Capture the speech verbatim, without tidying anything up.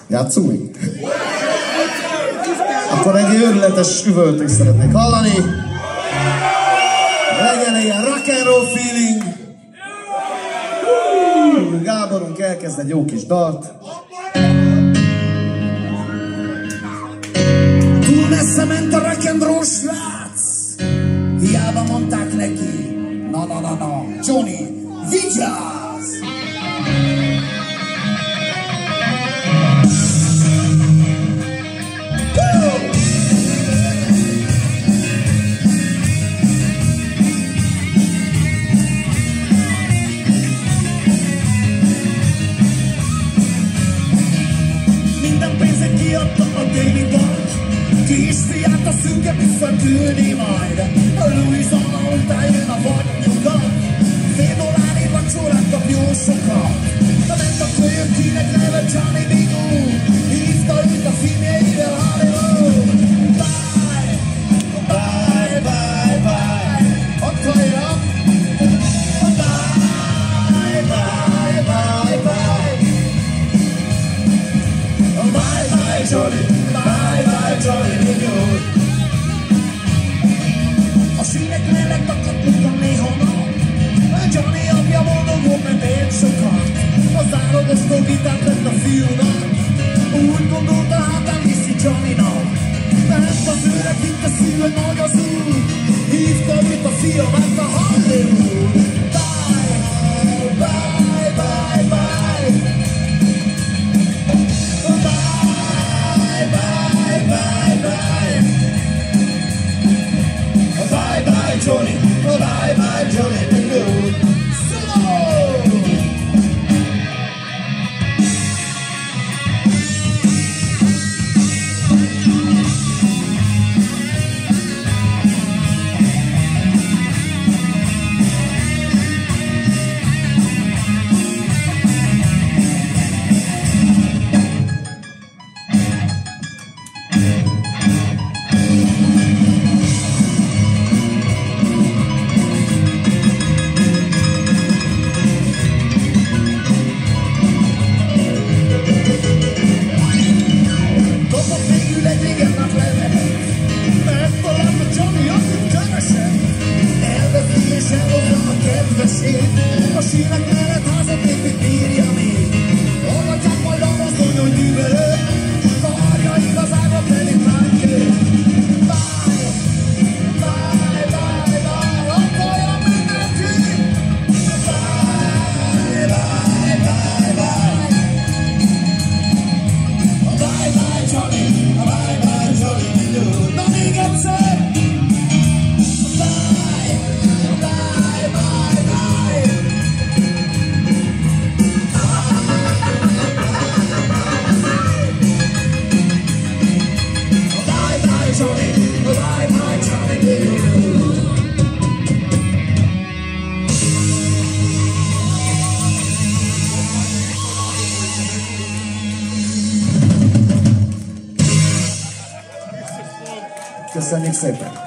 Játszunk még? Akkor egy őrületes üvöltést szeretnék hallani. Legyen ilyen rock and roll feeling. Gáborunk elkezd egy jó kis dalt. Túl messze ment a rock and roll srác. Hiába mondták neki. Na na na na, Johnny, vigyázz! Minden pénzét kiadtam a Daily Bank. Ki is fiát a szünke visszakülni majd. A Louisiana után jön a vadnyugat. Fél dollárért vacsorát kap jó sokat. De ment a kölyök kinek neve Johnny B. Good. Hívta őt a filmjeire Hollywood. Bye, bye, bye, bye. Akarja? Bye, bye, bye, bye. Bye, bye, Johnny. Bye, bye, Johnny B. Good. A sínek mellett akadtam néha nap. Johnny apja boldog volt, mert élt sokat. Az állagosztó gitárt lett a fiúnak. Úgy gondolta, hátán viszi Johnnynak. Mert az őreg itt a szíve nagy az út. Hívta őt a fiamát a Hollywood. Bye, bye, bye, bye. Bye, bye, bye, bye. Bye, bye, Johnny. Bye, bye, Johnny. A sínek mellett házat épít, bírja még. Hallgatják majd a mozdony, hogy művelő. Karja igazából pedig már jön. Bye, bye, bye, bye. Akarja mindenki. Bye, bye, bye, bye. Bye, bye, Johnny. Bye, bye, Johnny. Na még egyszer. Köszönjük szépen!